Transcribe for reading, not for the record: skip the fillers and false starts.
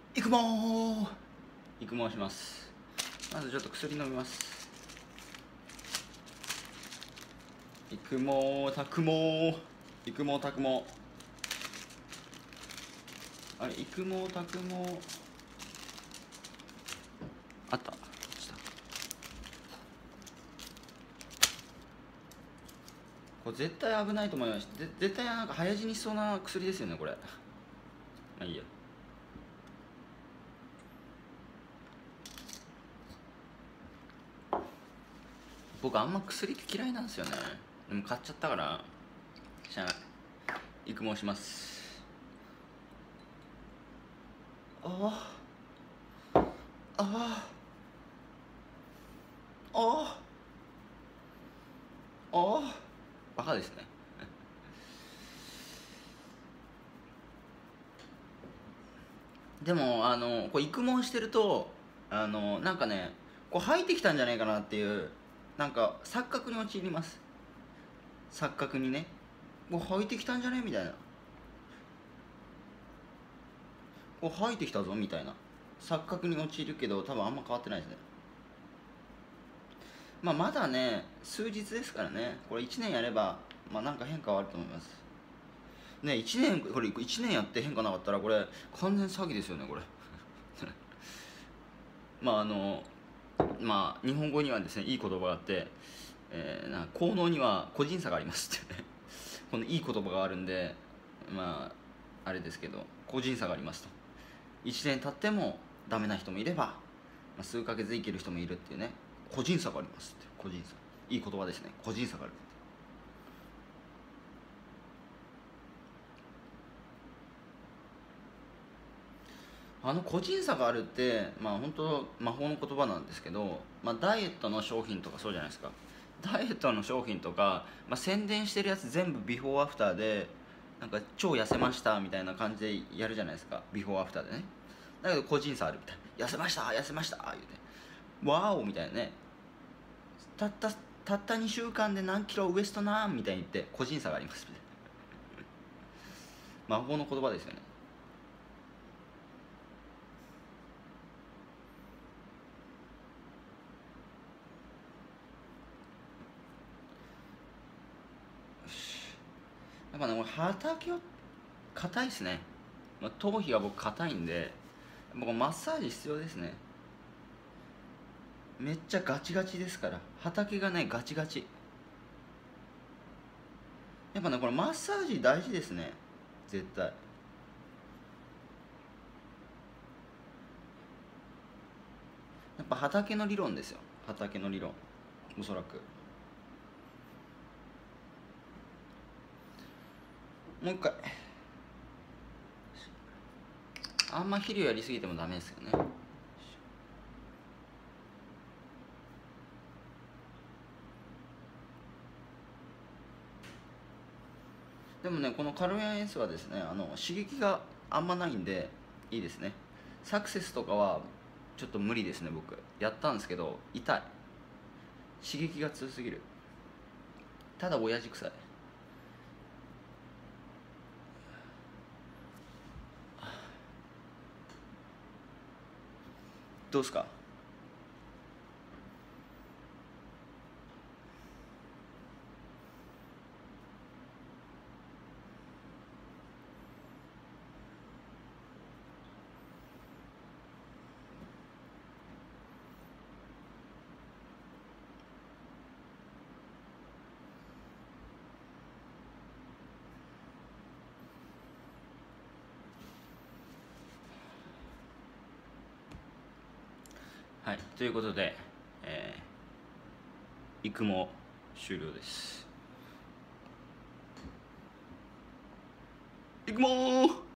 育毛育毛します。まずちょっと薬飲みます。育毛拓毛育毛拓毛、あれ育毛拓毛あった。これ絶対危ないと思います。絶対なんか早死にしそうな薬ですよねこれ。まあいいや。僕あんま薬って嫌いなんですよね。でも買っちゃったからしゃあない。育毛します。ああああああバカですね。でもこう育毛してるとなんかね、こう生えてきたんじゃないかなっていうなんか錯覚に陥ります。錯覚にね、こう生えてきたんじゃねみたいな、こう生えてきたぞみたいな錯覚に陥るけど、多分あんま変わってないですね。まあまだね数日ですからね。これ1年やればまあなんか変化はあると思いますね。1年、これ1年やって変化なかったらこれ完全詐欺ですよねこれ。まあまあ日本語にはですねいい言葉があって、効能には個人差がありますってね。このいい言葉があるんで、まああれですけど個人差がありますと。1年経ってもダメな人もいれば、まあ、数ヶ月で生きる人もいるっていうね、個人差がありますって。個人差、いい言葉ですね。個人差がある。個人差があるって、まあ本当魔法の言葉なんですけど、まあ、ダイエットの商品とかそうじゃないですか。ダイエットの商品とか、まあ、宣伝してるやつ全部ビフォーアフターでなんか超痩せましたみたいな感じでやるじゃないですか、ビフォーアフターでね。だけど個人差あるみたいな。痩せました痩せました言うて、ワーオみたいなね。たった2週間で何キロウエストなんみたいに言って個人差がありますみたいな。魔法の言葉ですよね。やっぱね、これ畑を硬いっすね。まあ、頭皮が僕硬いんで、僕マッサージ必要ですね。めっちゃガチガチですから。畑がねガチガチ。やっぱねこれマッサージ大事ですね、絶対。やっぱ畑の理論ですよ。畑の理論、おそらく。もう一回。あんま肥料やりすぎてもダメですよね。でもねこのカロリアン S はですね刺激があんまないんでいいですね。サクセスとかはちょっと無理ですね。僕やったんですけど痛い。刺激が強すぎる。ただ親父臭い。どうすか。はい、ということで、育毛終了です。育毛